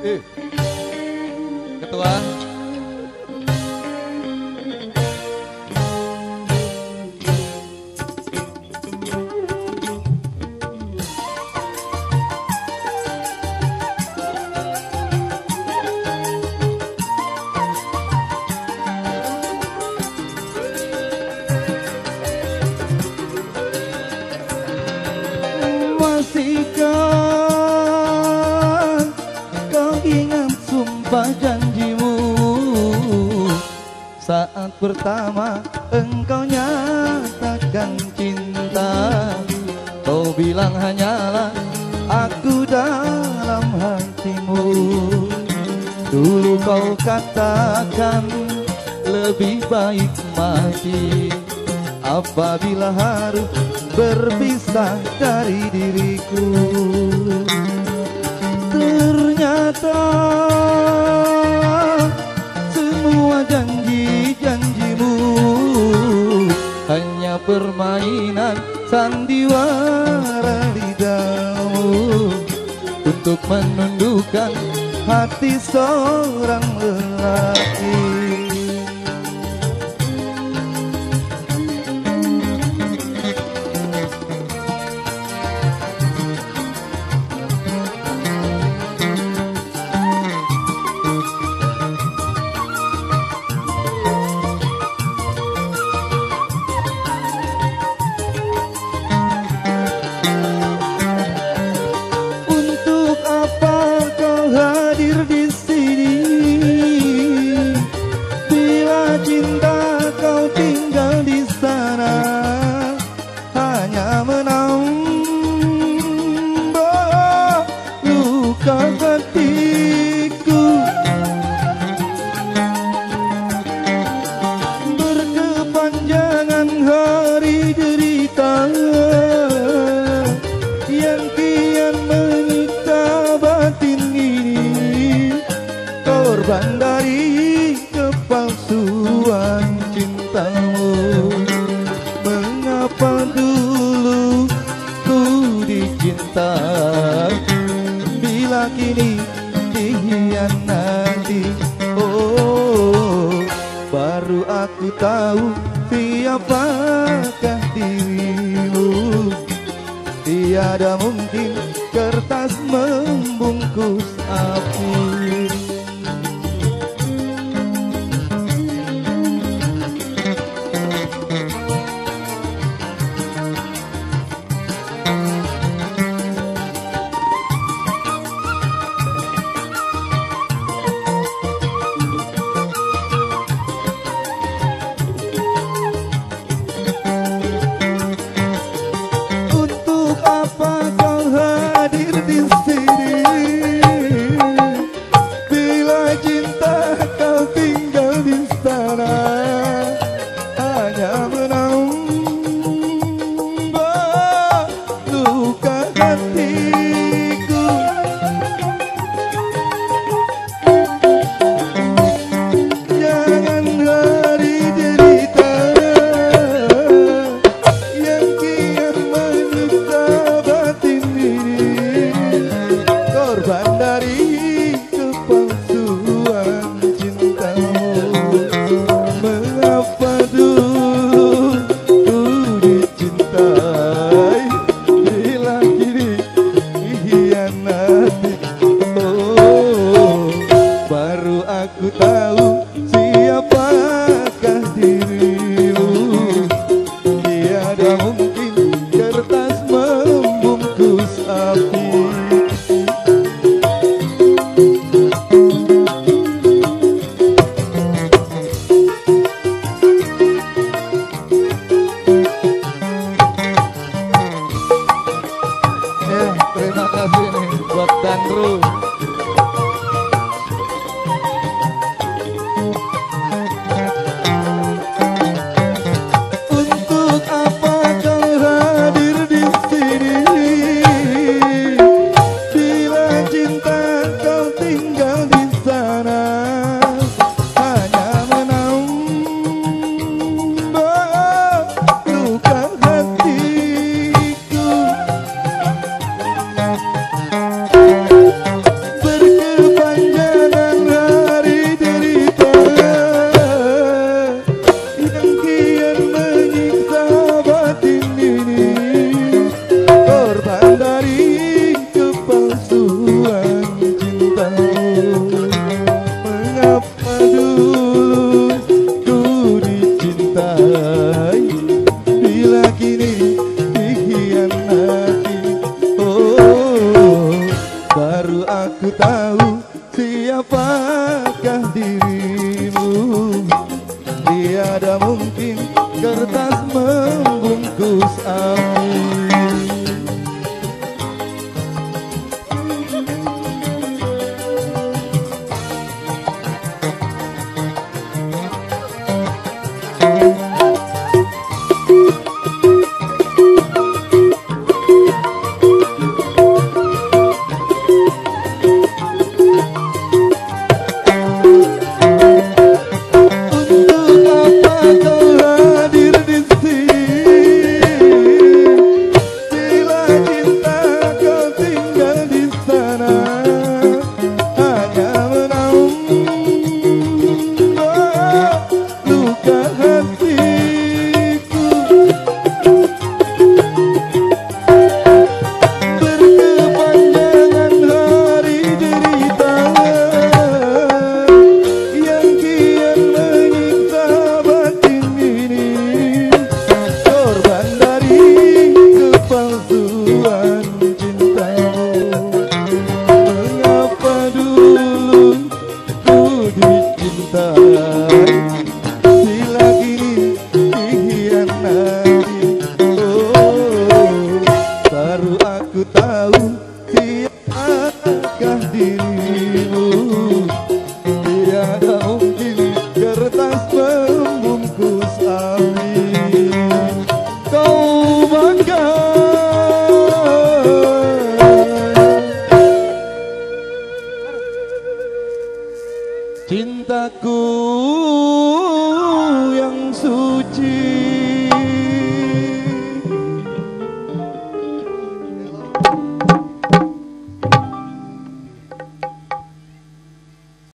Ketua. Masihkah kau ingat sumpah janjimu saat pertama engkau nyatakan cinta? Kau bilang hanyalah aku dalam hatimu. Dulu kau katakan lebih baik mati apabila harus berpisah dari diriku. Ternyata semua janji-janjimu hanya permainan sandiwara lidahmu untuk menundukkan hati seorang lelaki. Berkepanjangan hari derita yang kian menyiksa batin ini, korban dari kepalsuan cintamu. Mengapa dulu ku dicintai bila kini dikhianati? Oh, baru aku tahu siapakah dirimu. Tiada mungkin kertas membungkus api. Aku tahu siapakah dirimu. Tiada mungkin kertas membungkus api. Terima kasih nih buat Danru. aku tahu siapakah dirimu. Tiada mungkin kertas membungkus api. Cintaku yang suci